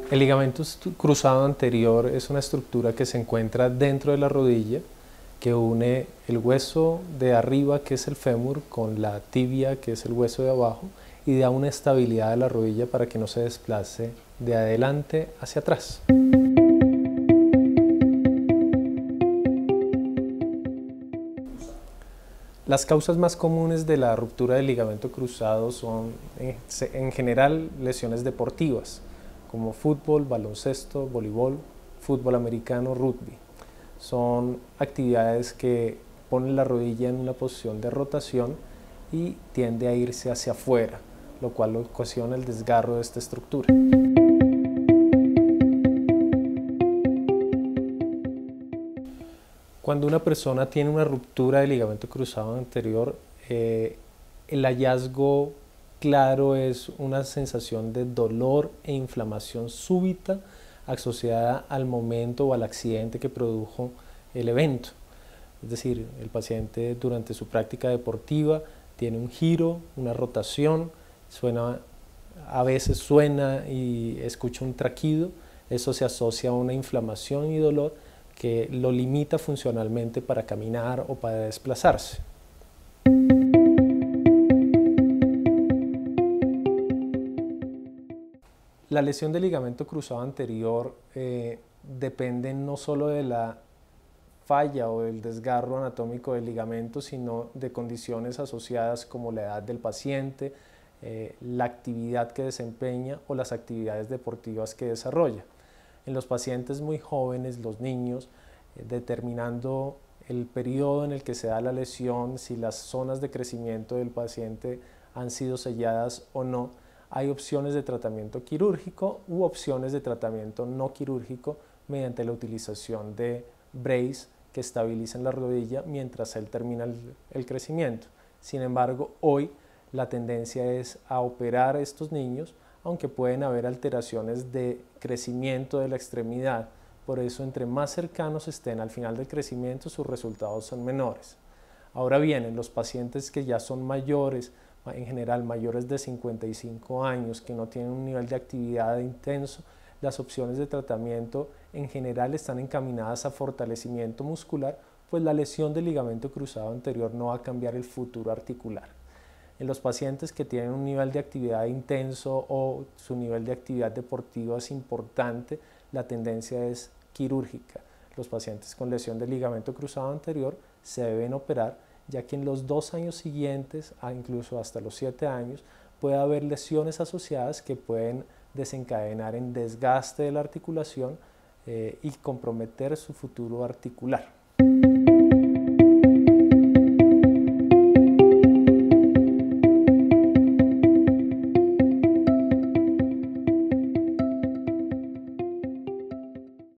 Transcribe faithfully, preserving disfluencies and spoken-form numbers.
El ligamento cruzado anterior es una estructura que se encuentra dentro de la rodilla, que une el hueso de arriba, que es el fémur, con la tibia, que es el hueso de abajo, y da una estabilidad a la rodilla para que no se desplace de adelante hacia atrás. Las causas más comunes de la ruptura del ligamento cruzado son, en general, lesiones deportivas, como fútbol, baloncesto, voleibol, fútbol americano, rugby. Son actividades que ponen la rodilla en una posición de rotación y tiende a irse hacia afuera, lo cual ocasiona el desgarro de esta estructura. Cuando una persona tiene una ruptura del ligamento cruzado anterior, eh, el hallazgo claro es una sensación de dolor e inflamación súbita asociada al momento o al accidente que produjo el evento. Es decir, el paciente durante su práctica deportiva tiene un giro, una rotación, suena, a veces suena y escucha un traquido. Eso se asocia a una inflamación y dolor que lo limita funcionalmente para caminar o para desplazarse. La lesión del ligamento cruzado anterior eh, depende no solo de la falla o del desgarro anatómico del ligamento, sino de condiciones asociadas como la edad del paciente, eh, la actividad que desempeña o las actividades deportivas que desarrolla. En los pacientes muy jóvenes, los niños, eh, determinando el periodo en el que se da la lesión, si las zonas de crecimiento del paciente han sido selladas o no, hay opciones de tratamiento quirúrgico u opciones de tratamiento no quirúrgico mediante la utilización de brace que estabilizan la rodilla mientras él termina el, el crecimiento. Sin embargo, hoy la tendencia es a operar a estos niños, aunque pueden haber alteraciones de crecimiento de la extremidad. Por eso, entre más cercanos estén al final del crecimiento, sus resultados son menores. Ahora bien, en los pacientes que ya son mayores, en general mayores de cincuenta y cinco años, que no tienen un nivel de actividad intenso, las opciones de tratamiento en general están encaminadas a fortalecimiento muscular, pues la lesión del ligamento cruzado anterior no va a cambiar el futuro articular. En los pacientes que tienen un nivel de actividad intenso o su nivel de actividad deportiva es importante, la tendencia es quirúrgica. Los pacientes con lesión del ligamento cruzado anterior se deben operar, ya que en los dos años siguientes, incluso hasta los siete años, puede haber lesiones asociadas que pueden desencadenar en desgaste de la articulación eh, y comprometer su futuro articular.